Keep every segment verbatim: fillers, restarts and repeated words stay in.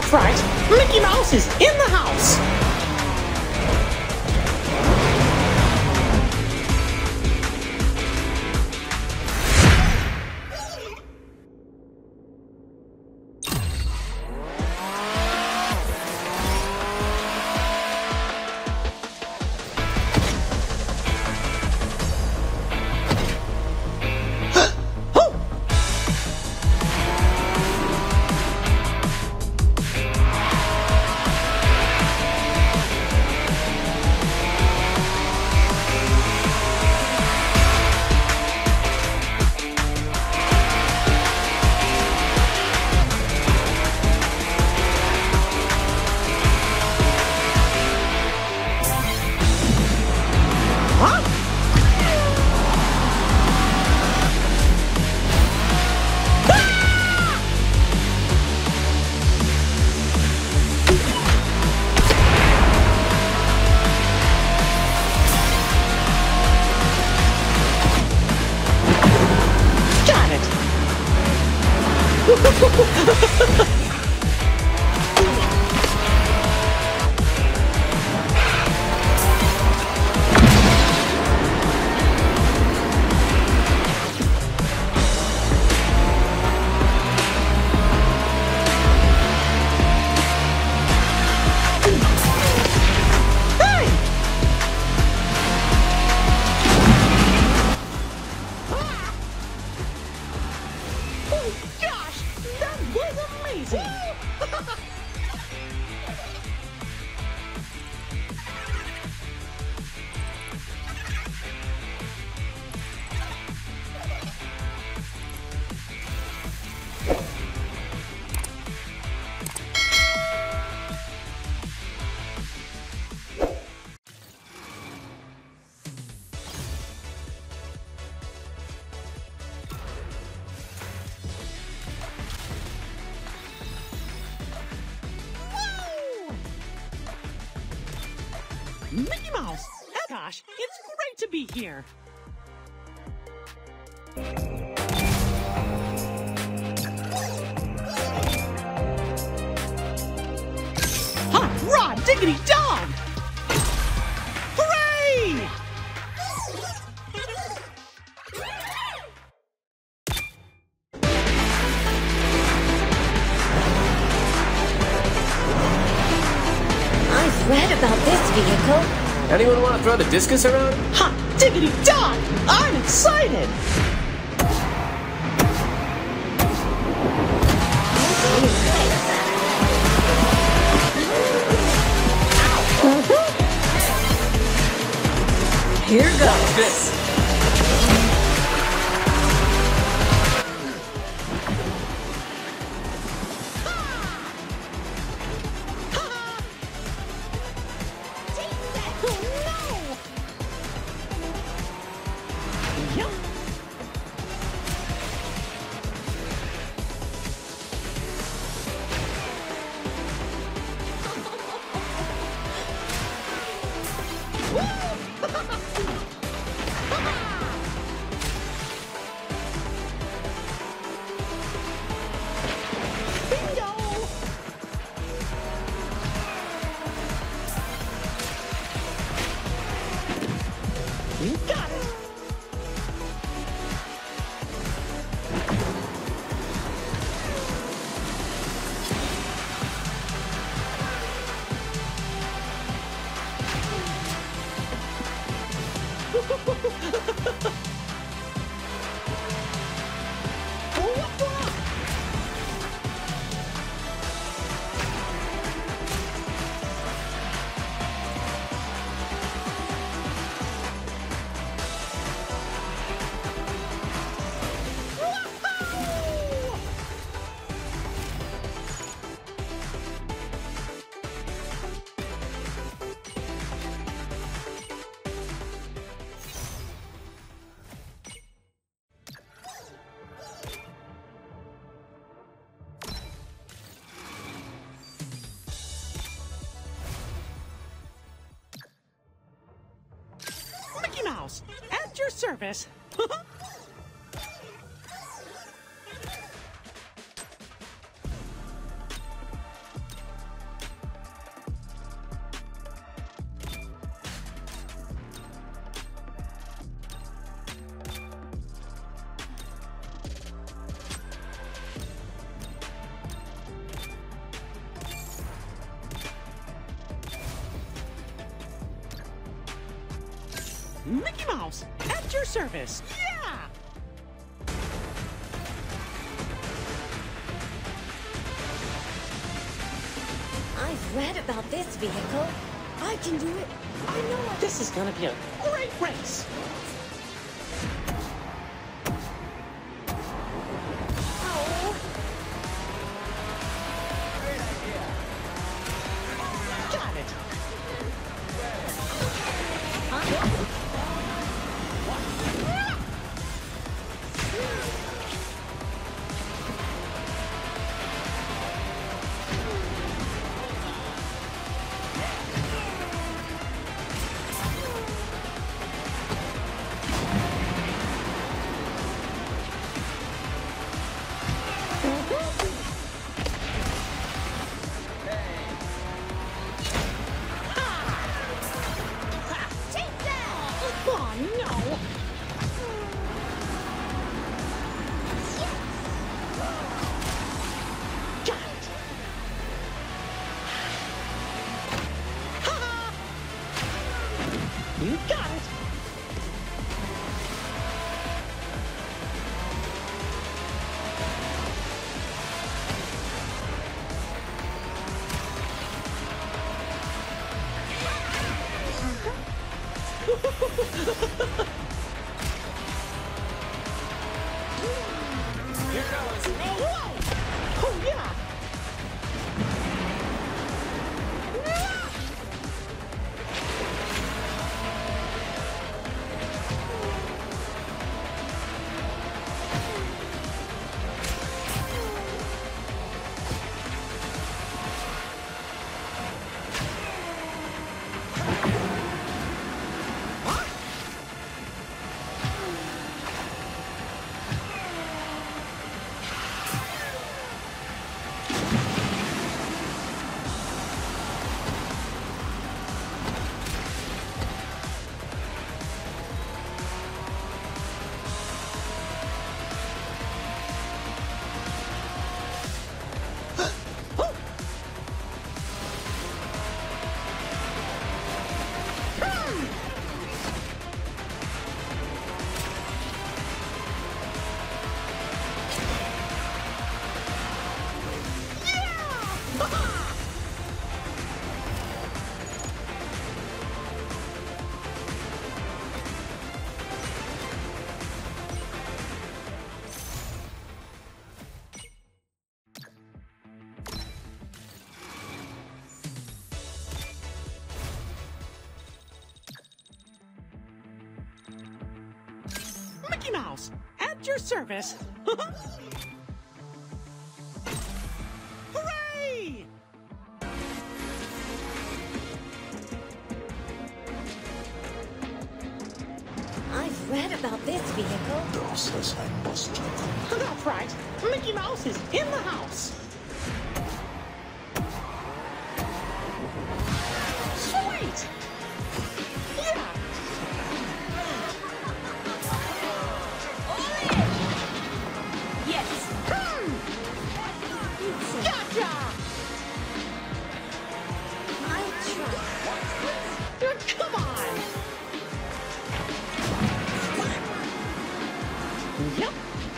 That's right, Mickey Mouse is in the house! Mickey Mouse! Oh gosh, it's great to be here! Hot rod diggity dog! Hooray! I've read about this vehicle. Anyone want to throw the discus around? Hot diggity dog! I'm excited! Here goes. This. You got it! Mickey Mouse, at your service. Mickey Mouse, at your service. Yeah! I've read about this vehicle. I can do it. I know I This is gonna be a great race. Oh. Got it. Oh no! Got it! Ha! You got it! Here goes. Whoa! Oh yeah! Mickey Mouse, at your service. Hooray! I've read about this vehicle. Dog says I must do it. That's right. Mickey Mouse is in the house. Sweet! Yeah! Yes. Hmm. Gotcha! I'll try. Uh, Come on! Yep.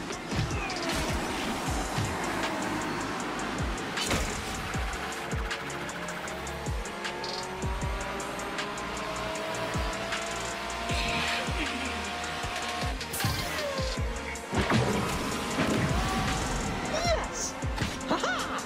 Yes! Ha-ha!